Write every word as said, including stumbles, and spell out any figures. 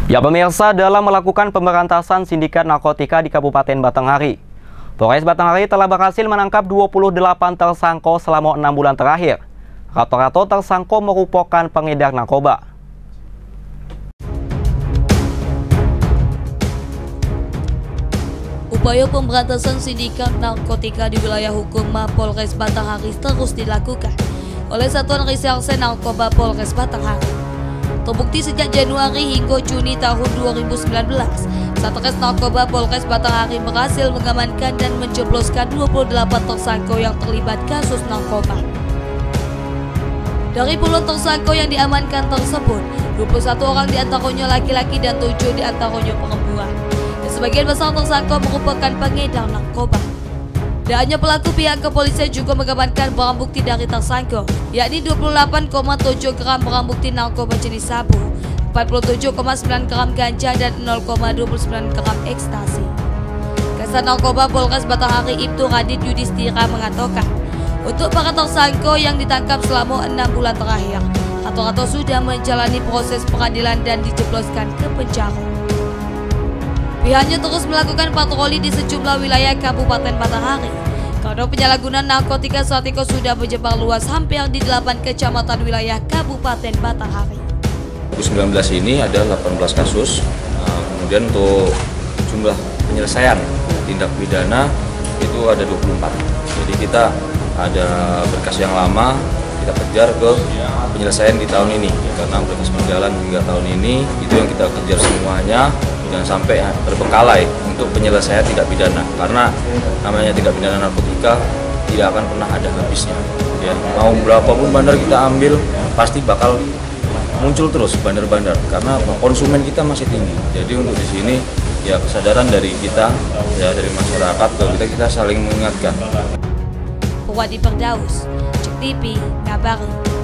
Ya pemirsa, dalam melakukan pemberantasan sindikat narkotika di Kabupaten Batanghari, Polres Batanghari telah berhasil menangkap dua puluh delapan tersangka selama enam bulan terakhir. Rata-rata tersangka merupakan pengedar narkoba. Upaya pemberantasan sindikat narkotika di wilayah hukum Mapolres Batanghari terus dilakukan oleh Satuan Reserse Narkoba Polres Batanghari. Terbukti sejak Januari hingga Juni tahun dua ribu sembilan belas, Satres Narkoba Polres Batanghari berhasil mengamankan dan menjebloskan dua puluh delapan tersangka yang terlibat kasus narkoba. Dari puluhan tersangka yang diamankan tersebut, dua puluh satu orang diantaranya laki-laki dan tujuh diantaranya perempuan. Dan sebagian besar tersangka merupakan pengedar narkoba. Dan hanya pelaku, pihak kepolisian juga mengamankan barang bukti dari tersangka, yakni dua puluh delapan koma tujuh gram barang bukti narkoba jenis sabu, empat puluh tujuh koma sembilan gram ganja, dan nol koma dua puluh sembilan gram ekstasi. Kasat Narkoba Polres Batanghari Ibtu Radit Yudhistira mengatakan, untuk para tersangka yang ditangkap selama enam bulan terakhir, rata-rata sudah menjalani proses peradilan dan dijebloskan ke penjara. Pihaknya terus melakukan patroli di sejumlah wilayah Kabupaten Batanghari karena penyalahgunaan narkotika saat itu sudah menyebar luas hampir di delapan kecamatan wilayah Kabupaten Batanghari. dua ribu sembilan belas ini ada delapan belas kasus, kemudian untuk jumlah penyelesaian tindak pidana itu ada dua puluh empat. Jadi kita ada berkas yang lama, kita kejar ke penyelesaian di tahun ini, karena berkas berjalan hingga tahun ini, itu yang kita kejar semuanya. Jangan sampai terbengkalai untuk penyelesaian tindak pidana, karena namanya tindak pidana narkotika tidak akan pernah ada habisnya. Ya, mau berapapun bandar kita ambil, pasti bakal muncul terus bandar-bandar, karena konsumen kita masih tinggi. Jadi untuk di sini ya kesadaran dari kita, ya dari masyarakat, kita kita saling mengingatkan. Wadi Perdaus, Cek T V, Ngabaru.